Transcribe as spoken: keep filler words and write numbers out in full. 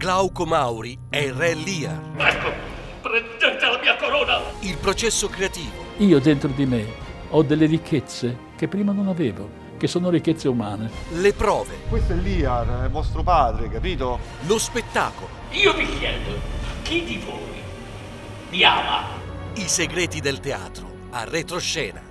Glauco Mauri è il re Lear. Ecco, prendete la mia corona! Il processo creativo. Io dentro di me ho delle ricchezze che prima non avevo, che sono ricchezze umane. Le prove. Questo è Lear, è vostro padre, capito? Lo spettacolo. Io vi chiedo, chi di voi mi ama? I segreti del teatro a retroscena.